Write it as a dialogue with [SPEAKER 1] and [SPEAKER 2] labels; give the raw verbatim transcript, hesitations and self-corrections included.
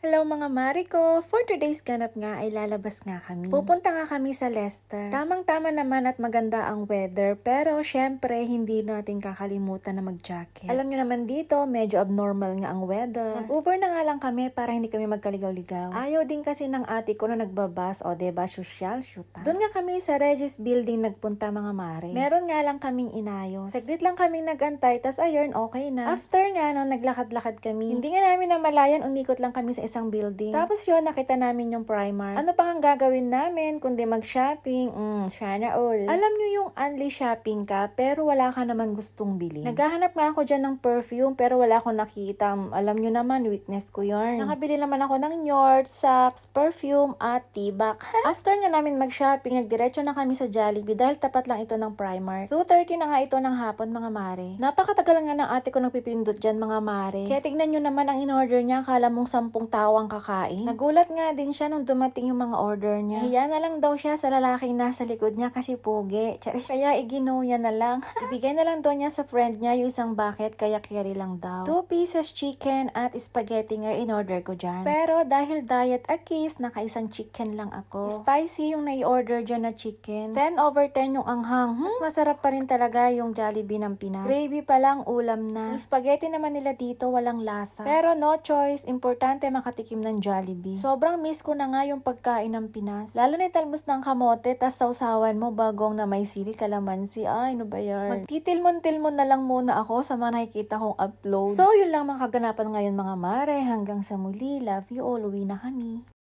[SPEAKER 1] Hello mga mare ko! For today's ganap nga ay lalabas nga kami. Pupunta nga kami sa Leicester. Tamang-tama naman at maganda ang weather pero syempre hindi natin kakalimutan na mag-jacket. Alam nyo naman dito, medyo abnormal nga ang weather. Nag-Uber na nga lang kami para hindi kami magkaligaw-ligaw. Ayaw din kasi ng ate ko na nagbabas o diba social shoot. Doon nga kami sa Regis Building nagpunta mga mare. Meron nga lang kaming inayos. Saglit lang kaming nagantay tas ayun okay na. After nga no, naglakad-lakad kami. Hindi nga namin namalayan, umikot lang kami sa isang building. Tapos yun, nakita namin yung Primark. Ano pa ang gagawin namin kundi mag-shopping? Mm, sana all. Alam nyo yung only shopping ka pero wala ka naman gustong bilhin. Naghahanap nga ako dyan ng perfume pero wala akong nakita. Alam nyo naman, weakness ko yun. Nakabili naman ako ng Njord, socks, perfume at tibak. After nga namin mag-shopping, nagdiretso na kami sa Jollibee dahil tapat lang ito ng Primark. two thirty na nga ito ng hapon mga mare. Napakatagal nga ng ate ko nagpipindot dyan mga mare. Kaya tignan nyo naman ang in-order niya, akala mong sampung tao ang kakain. Nagulat nga din siya nung dumating yung mga order niya. Hiya na lang daw siya sa lalaking nasa likod niya kasi pogi. Charis. Kaya igino niya na lang. Ibigay na lang daw niya sa friend niya yung isang bucket kaya carry lang daw. Two pieces chicken at spaghetti nga in-order ko dyan. Pero dahil diet a kiss, naka-isang chicken lang ako. Spicy yung nai-order dyan na chicken. ten over ten yung anghang. Hmm? Mas masarap pa rin talaga yung Jollibee ng Pinas. Gravy pa lang, ulam na. Yung spaghetti naman nila dito walang lasa. Pero no choice, importante makatikim ng Jollibee. Sobrang miss ko na nga yung pagkain ng Pinas. Lalo na talmos ng kamote, tas sausawan mo bagong na may sili, kalamansi. Ay, ano ba yan? Magtitilmon-tilmon na lang muna ako sa mga nakikita kong upload. So, yun lang mga kaganapan ngayon mga mare. Hanggang sa muli. Love you all. Uwi na kami.